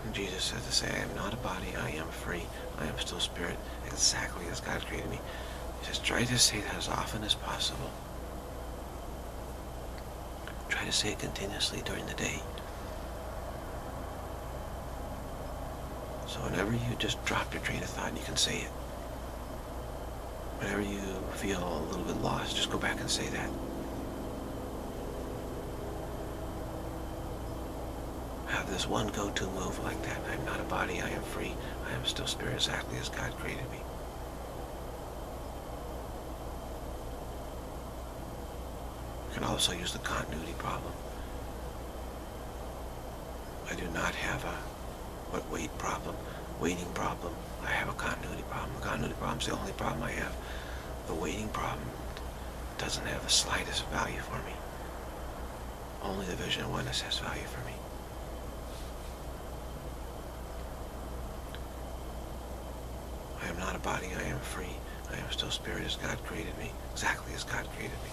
And Jesus says to say, I am not a body, I am free, I am still spirit, exactly as God created me. He says, try to say that as often as possible. Try to say it continuously during the day. So whenever you just drop your train of thought, you can say it. Whenever you feel a little bit lost, just go back and say that. Have this one go-to move like that. I am not a body, I am free, I am still spirit, exactly as God created me. You can also use the continuity problem. I do not have a what wait problem, waiting problem. I have a continuity problem. The continuity problem is the only problem I have. The waiting problem doesn't have the slightest value for me. Only the Vision-Of-Oneness has value for me. I am not a body, I am free. I am still spirit as God created me, exactly as God created me.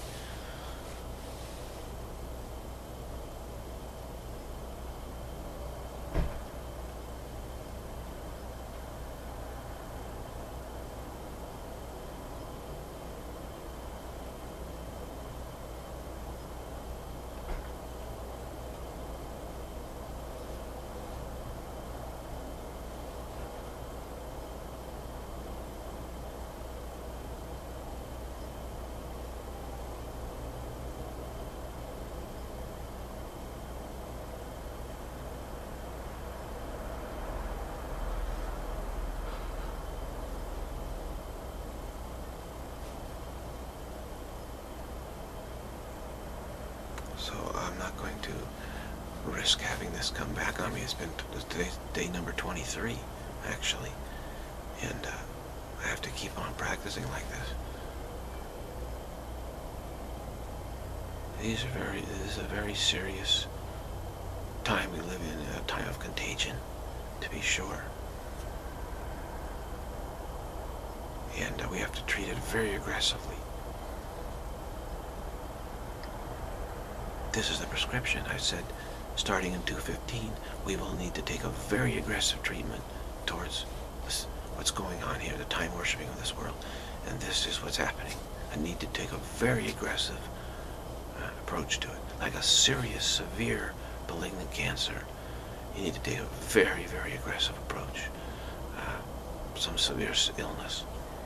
So I'm not going to risk having this come back on me. It's been today's day number twenty-three, actually, and uh, I have to keep on practicing like this. These are very. This is a very serious time we live in, a time of contagion, to be sure, and uh, we have to treat it very aggressively. This is the prescription. I said, starting in two fifteen, we will need to take a very aggressive treatment towards this, what's going on here, the time worshiping of this world. And this is what's happening. I need to take a very aggressive uh, approach to it. Like a serious, severe, malignant cancer, you need to take a very, very aggressive approach. Uh, some severe illness.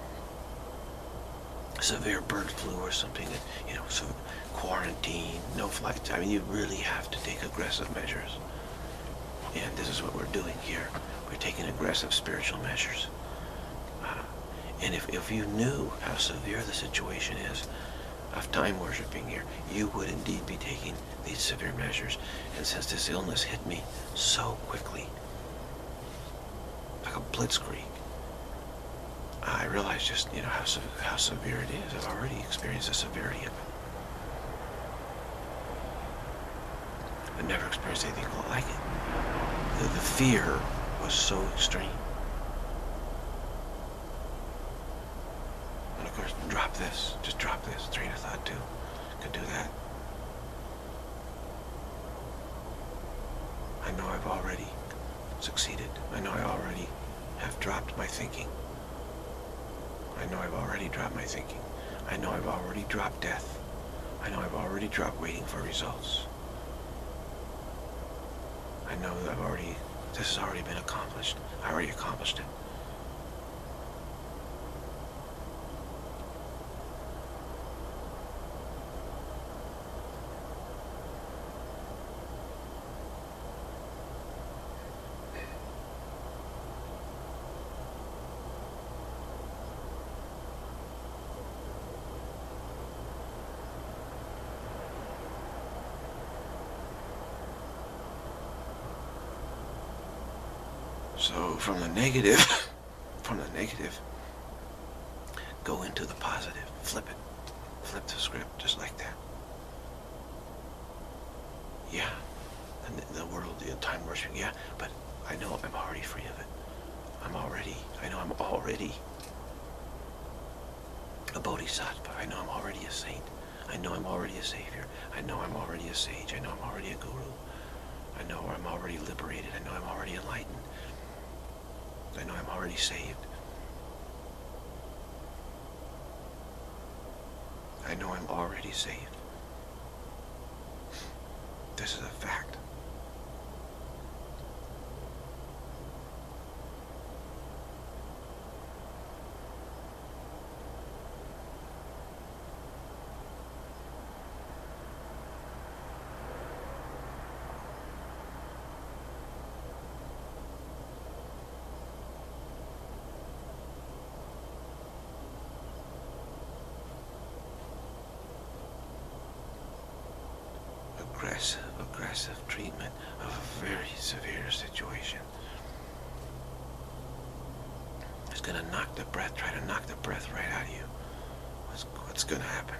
Severe bird flu or something, that, you know, so quarantine, no flights. I mean, you really have to take aggressive measures. And this is what we're doing here. We're taking aggressive spiritual measures. Uh, and if, if you knew how severe the situation is of time worshiping here, you would indeed be taking these severe measures. And since this illness hit me so quickly, like a blitzkrieg, I realized just, you know, how, se how severe it is. I've already experienced the severity of it. I've never experienced anything like it. The, the fear was so extreme. And of course, drop this. Just drop this. Train of thought too. Could do that. I know I've already succeeded. I know I already have dropped my thinking. I know I've already dropped my thinking. I know I've already dropped death. I know I've already dropped waiting for results. I know that I've already, this has already been accomplished. I already accomplished it. So from the negative, from the negative, go into the positive. Flip it. Flip the script just like that. Yeah, and the world, the time worshiping, yeah, but I know I'm already free of it. I'm already, I know I'm already a bodhisattva. I know I'm already a saint. I know I'm already a savior. I know I'm already a sage. I know I'm already a guru. I know I'm already liberated. I know I'm already enlightened. I know I'm already saved. I know I'm already saved. This is a fact. Aggressive, aggressive treatment of a very severe situation. It's gonna knock the breath, try to knock the breath right out of you. What's, what's gonna happen?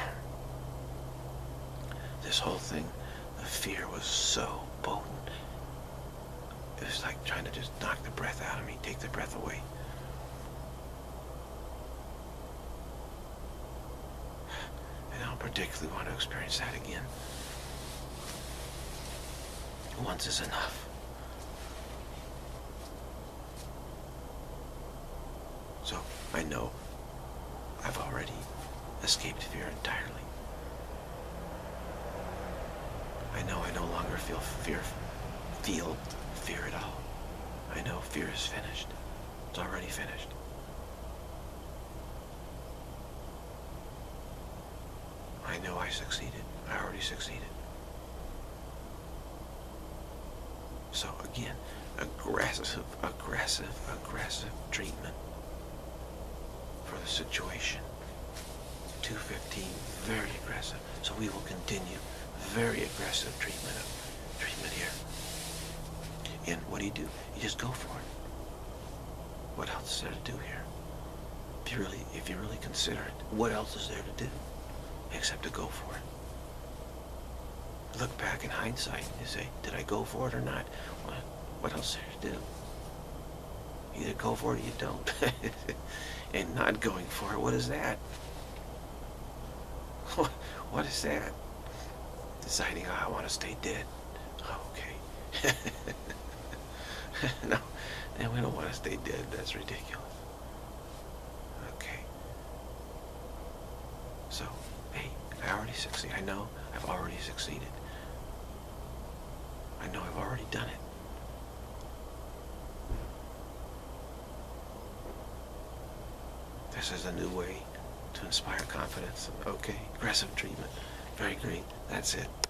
This whole thing, the fear was so potent. It was like trying to just knock the breath out of me, take the breath away. And I don't particularly want to experience that again. Once is enough. So I know I've already escaped fear entirely. I know I no longer feel fear, feel fear at all. I know fear is finished. It's already finished. I know I succeeded. I already succeeded. So again, aggressive, aggressive, aggressive treatment for the situation. two fifteen, very aggressive. So we will continue very aggressive treatment of treatment here. And what do you do? You just go for it. What else is there to do here? If you really, if you really consider it, what else is there to do except to go for it? Look back in hindsight and you say, did I go for it or not? What, what else is there to do? Either go for it or you don't. And not going for it, what is that? What is that? Deciding, oh, I want to stay dead. Oh, okay. No, and we don't want to stay dead. That's ridiculous. Okay. So, hey, I already succeeded. I know I've already succeeded. I know I've already done it. This is a new way to inspire confidence. Okay, aggressive treatment. Very great. That's it.